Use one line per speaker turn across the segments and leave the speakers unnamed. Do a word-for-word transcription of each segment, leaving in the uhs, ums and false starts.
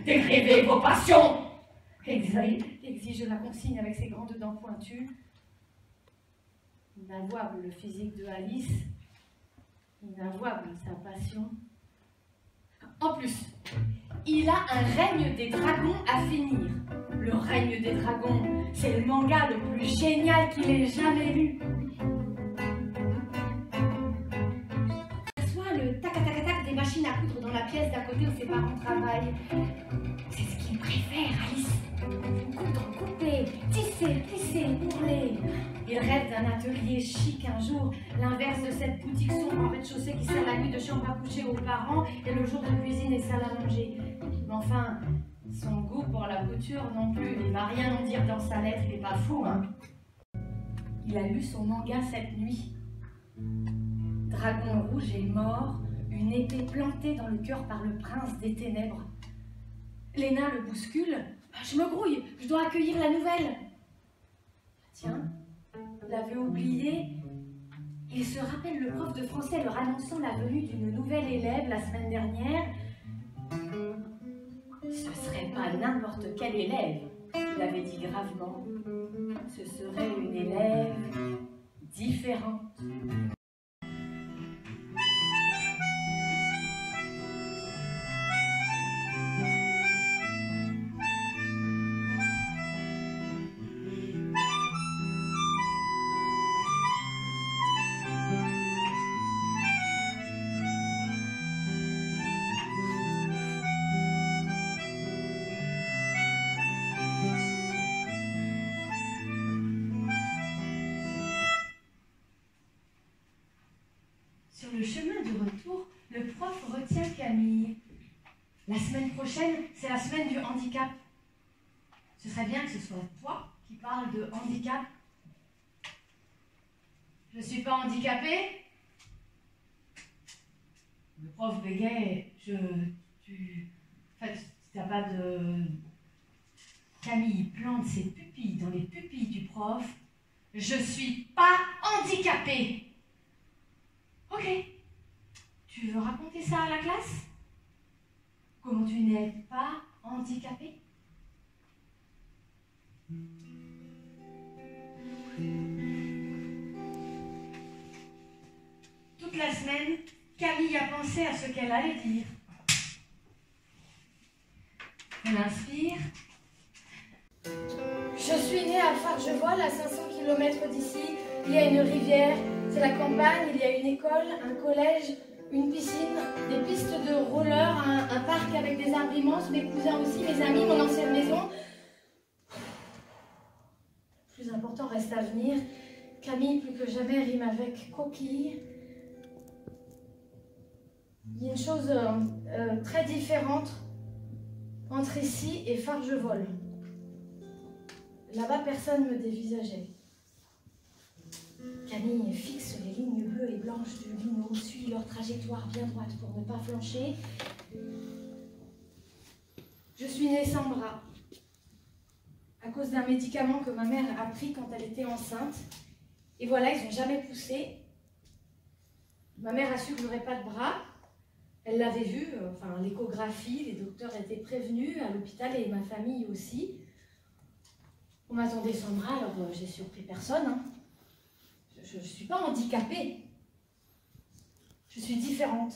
dégréver vos passions. Exige, exige la consigne avec ses grandes dents pointues. Inavouable le physique de Alice, inavouable sa passion. En plus, il a un règne des dragons à finir. Le règne des dragons, c'est le manga le plus génial qu'il ait jamais lu. Soit le tac-tac-tac des machines à coudre dans la pièce d'à côté où ses parents travaillent. C'est ce qu'il préfère, Alice. Coudre, couper, tisser, plisser, ourler. Il rêve d'un atelier chic un jour, l'inverse de cette boutique sombre en rez-de-chaussée qui sert la nuit de chambre à coucher aux parents et le jour de cuisine et salle à manger. Mais enfin, son goût pour la couture non plus, il va rien en dire dans sa lettre, il est pas fou, hein. Il a lu son manga cette nuit. Dragon rouge est mort, une épée plantée dans le cœur par le prince des ténèbres. Léna le bouscule. Je me grouille, je dois accueillir la nouvelle. Tiens, il l'avait oublié. Il se rappelle le prof de français leur annonçant la venue d'une nouvelle élève la semaine dernière. Ce serait pas n'importe quel élève, il avait dit gravement. Ce serait une élève différente. Sur le chemin du retour, le prof retient Camille. La semaine prochaine, c'est la semaine du handicap. Ce serait bien que ce soit toi qui parles de handicap. Je ne suis pas handicapée? Le prof bégaye. Je... Tu... En fait, t'as pas de... Camille plante ses pupilles dans les pupilles du prof. Je suis pas handicapée. Ok. Tu veux raconter ça à la classe? Comment tu n'es pas handicapée? Toute la semaine, Camille a pensé à ce qu'elle allait dire. Elle inspire. Je suis née à Fargevol, à cinq cents kilomètres d'ici. Il y a une rivière, c'est la campagne, il y a une école, un collège, une piscine, des pistes de roller, un, un parc avec des arbres immenses, mes cousins aussi, mes amis, mon ancienne maison. Le plus important reste à venir. Camille, plus que jamais, rime avec coquille. Il y a une chose euh, euh, très différente entre ici et Fargevol. Là-bas, personne ne me dévisageait. Camille fixe les lignes bleues et blanches du lino, suit leur trajectoire bien droite pour ne pas flancher. Je suis née sans bras, à cause d'un médicament que ma mère a pris quand elle était enceinte. Et voilà, ils n'ont jamais poussé. Ma mère a su que je n'aurais pas de bras. Elle l'avait vu, enfin l'échographie, les docteurs étaient prévenus à l'hôpital et ma famille aussi. On m'attendait sans bras, alors euh, j'ai surpris personne. Hein. Je ne suis pas handicapée. Je suis différente.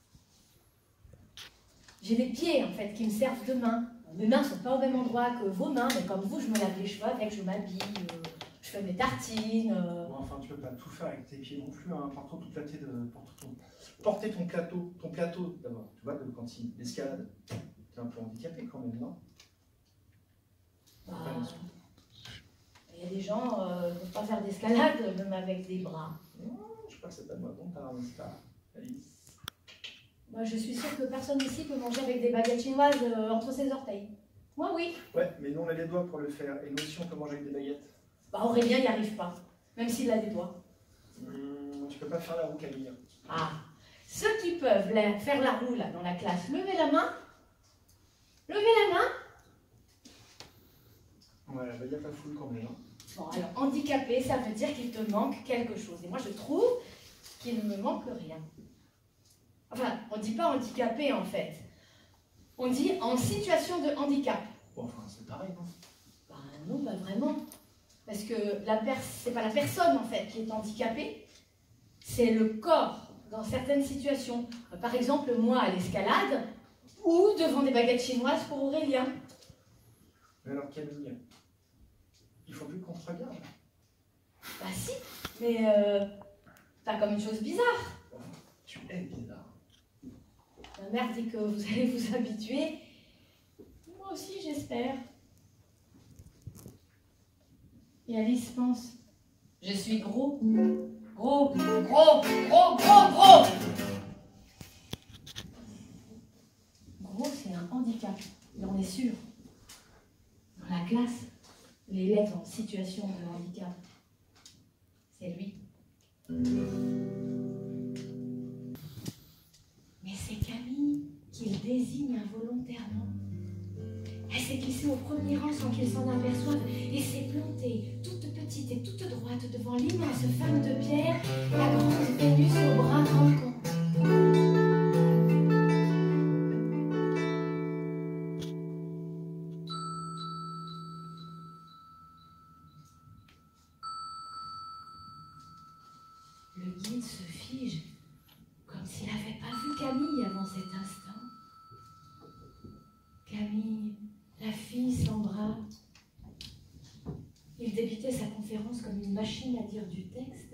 J'ai des pieds, en fait, qui me servent de mains. Mes mains ne sont pas au même endroit que vos mains, mais comme vous, je me lave les cheveux avec, je m'habille, euh, je fais mes tartines. Euh...
Bon, enfin, tu ne peux pas tout faire avec tes pieds non plus. Hein. Porte toute la tête de, porte ton, porter ton plateau, ton plateau d'abord. Tu vois, que quand il escalade, tu es un peu handicapé quand même, non?
Bah, il y a des gens euh, qui ne peuvent pas faire d'escalade, même avec des bras.
Non, je crois que c'est pas moi dont t'as un star, Alice.
Moi, je suis sûre que personne ici peut manger avec des baguettes chinoises euh, entre ses orteils. Moi, oui.
Ouais, mais nous, on a les doigts pour le faire. Et nous aussi, on peut manger avec des baguettes.
Bah, Aurélien n'y arrive pas, même s'il a des doigts.
Mmh, tu peux pas faire la roue, Camille.
Ah, ceux qui peuvent la, faire la roue, là, dans la classe, levez la main. Levez la main.
Voilà, il n'y a pas foule quand même. Hein.
Bon, alors, handicapé, ça veut dire qu'il te manque quelque chose. Et moi, je trouve qu'il ne me manque rien. Enfin, on ne dit pas handicapé, en fait. On dit en situation de handicap.
Bon, enfin, c'est pareil, non?
Ben non, pas vraiment. Parce que la pers c'est pas la personne, en fait, qui est handicapée. C'est le corps, dans certaines situations. Par exemple, moi, à l'escalade, ou devant des baguettes chinoises pour Aurélien.
Mais alors, Camille, il faut plus qu'on se regarde.
Bah si, mais euh, t'as comme une chose bizarre.
Tu es bizarre.
Ma mère dit que vous allez vous habituer. Moi aussi, j'espère. Et Alice pense, je suis gros. Gros, gros, gros, gros, gros. Gros, c'est un handicap, il en est sûr. Dans la classe, l'élève en situation de handicap, c'est lui. Mais c'est Camille qu'il désigne involontairement. Elle s'est glissée au premier rang sans qu'il s'en aperçoive et s'est plantée, toute petite et toute droite, devant l'immense femme de pierre, la grande Vénus au bras manquant. Le guide se fige, comme s'il n'avait pas vu Camille avant cet instant. Camille, la fille sans bras. Il débitait sa conférence comme une machine à dire du texte.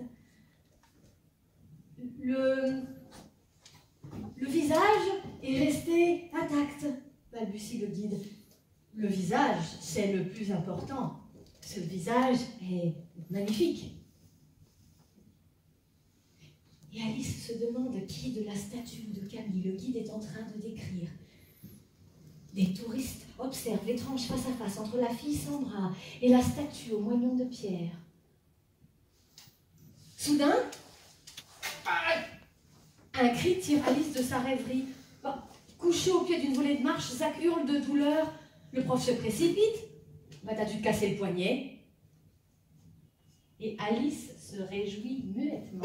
Le, le visage est resté intact, balbutie le guide. Le visage, c'est le plus important. Ce visage est magnifique. Et Alice se demande qui de la statue de Camille le guide est en train de décrire. Des touristes observent l'étrange face à face entre la fille sans bras et la statue au moignon de pierre. Soudain, un cri tire Alice de sa rêverie. Couché au pied d'une volée de marche, Zach hurle de douleur. Le prof se précipite. Bah, t'as dû te casser le poignet. Et Alice se réjouit muettement.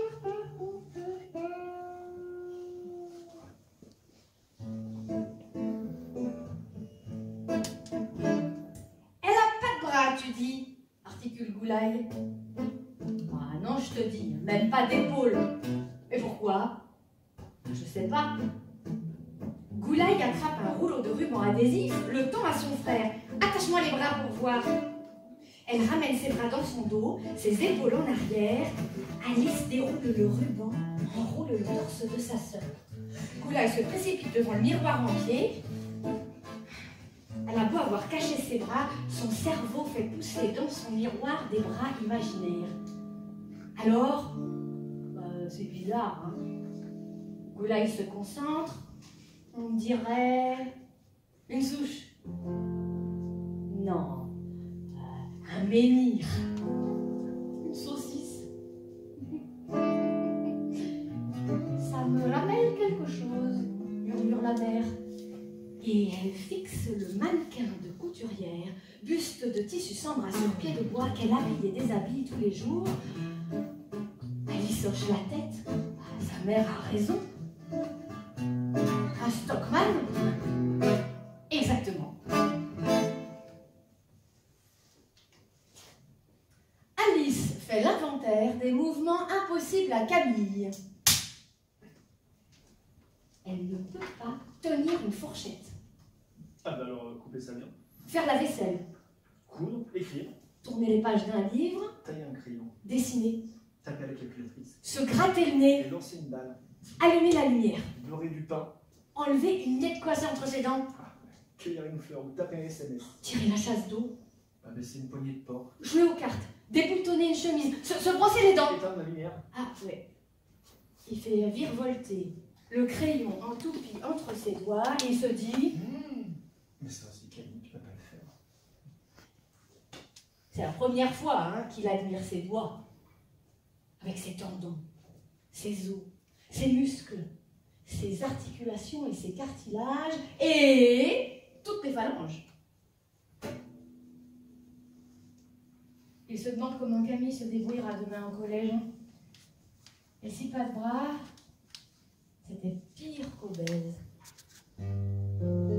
Tu dis, articule Goulaï. Ah non, je te dis, même pas d'épaule. Et pourquoi? Je sais pas. Goulaï attrape un rouleau de ruban adhésif, le tend à son frère. Attache-moi les bras pour voir. Elle ramène ses bras dans son dos, ses épaules en arrière. Alice déroule le ruban, enroule le torse de sa sœur. Goulaï se précipite devant le miroir en pied. Elle a beau avoir caché ses bras, son cerveau fait pousser dans son miroir des bras imaginaires. Alors, bah, c'est bizarre, hein. Goulaï se concentre, on dirait une souche. Non, euh, un menhir, une saucisse. Ça me rappelle quelque chose, murmure la mère. Et elle fixe le mannequin de couturière, buste de tissu sans bras sur pied de bois qu'elle habille et déshabille tous les jours. Alice hoche la tête. Sa mère a raison. Un Stockman? Exactement. Alice fait l'inventaire des mouvements impossibles à Camille. Elle ne peut pas tenir une fourchette.
Ah bah alors, couper ça bien.
Faire la vaisselle.
Coudre, écrire.
Tourner les pages d'un livre.
Tailler un crayon.
Dessiner.
Taper avec la calculatrice.
Se gratter le nez.
Et lancer une balle.
Allumer la lumière.
Beurrer du pain.
Enlever une miette coincée entre ses dents.
Ah, cueillir une fleur ou taper un S M S.
Tirer la chasse d'eau.
Ah, baisser une poignée de porc.
Jouer aux cartes. Déboutonner une chemise. Se, se brosser les dents.
Éteindre la lumière.
Ah, ouais. Il fait virevolter le crayon en toupie entre ses doigts et il se dit...
Mmh. Mais ça aussi, Camille, tu peux pas le faire.
C'est la première fois hein, qu'il admire ses doigts. Avec ses tendons, ses os, ses muscles, ses articulations et ses cartilages et toutes les phalanges. Il se demande comment Camille se débrouillera demain au collège. Et si pas de bras, c'était pire qu'obèse.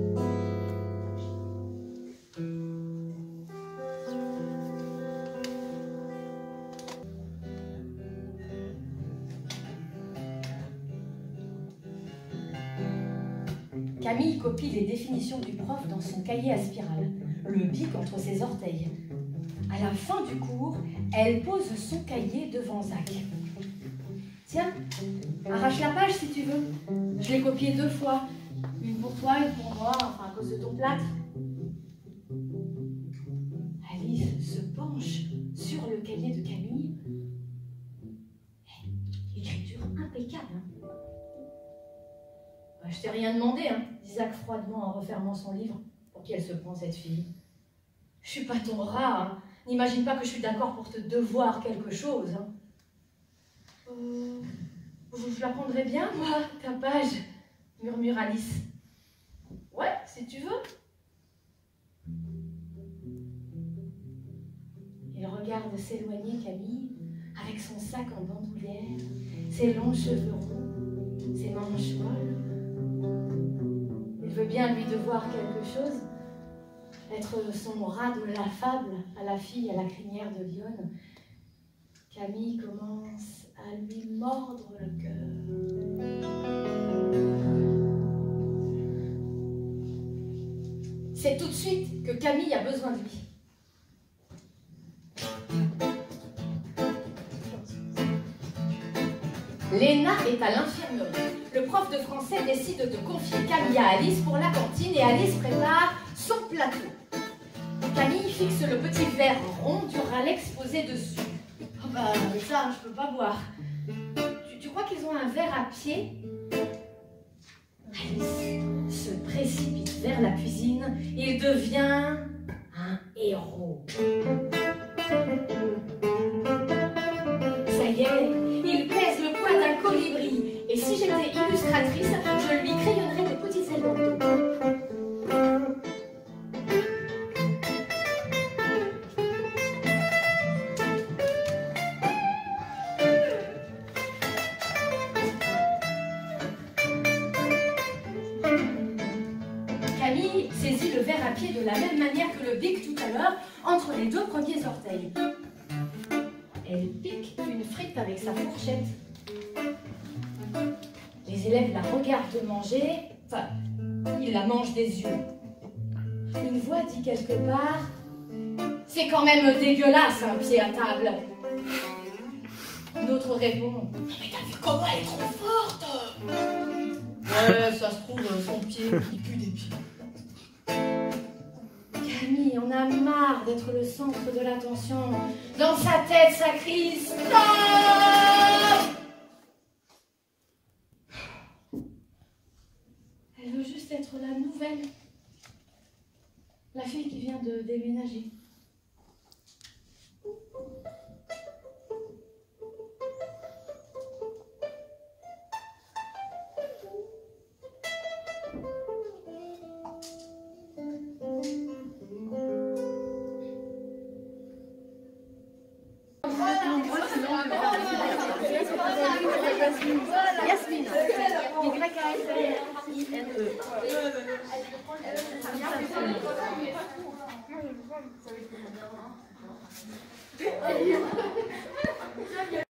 Camille copie les définitions du prof dans son cahier à spirale, le bic entre ses orteils. À la fin du cours, elle pose son cahier devant Zach. Tiens, arrache la page si tu veux. Je l'ai copiée deux fois. Une pour toi, une pour moi, enfin à cause de ton plâtre. Alice se penche sur le cahier de Camille. Écriture impeccable. Hein. Bah, je t'ai rien demandé, hein, dit Zach froidement en refermant son livre. Pour qui elle se prend, cette fille? Je suis pas ton rat. Hein. N'imagine pas que je suis d'accord pour te devoir quelque chose. Hein. Euh, je la prendrais bien, moi, ta page, murmure Alice. Ouais, si tu veux. Il regarde s'éloigner Camille avec son sac en bandoulière, ses longs cheveux ronds, ses manches molles. Il veut bien lui devoir quelque chose, être son rat de la fable à la fille à la crinière de lionne. Camille commence à lui mordre le cœur. C'est tout de suite que Camille a besoin de lui. Léna est à l'infirmerie. Le prof de français décide de confier Camille à Alice pour la cantine et Alice prépare son plateau. Camille fixe le petit verre rond du Ralex posé dessus. Oh bah, mais ça, je peux pas boire. Tu, tu crois qu'ils ont un verre à pied? Alice se précipite vers la cuisine. Il devient un héros. Ça y est, il pèse le poids d'un colibri. Et si j'étais illustratrice, je lui crayonnerais des petites ailes dans le dos. Camille saisit le verre à pied de la même manière que le bic tout à l'heure, entre les deux premiers orteils. Elle pique une frite avec sa fourchette. Les élèves la regardent manger, enfin, ils la mangent des yeux. Une voix dit quelque part « C'est quand même dégueulasse un pied à table !» Une autre répond « Mais t'as vu comment elle est trop forte !» Ouais, ça se trouve, son pied, il pue des pieds. Camille en a marre d'être le centre de l'attention. Dans sa tête, ça crie « Stop !» Elle veut juste être la nouvelle. La fille qui vient de déménager. Yasmine. Y A S I N E.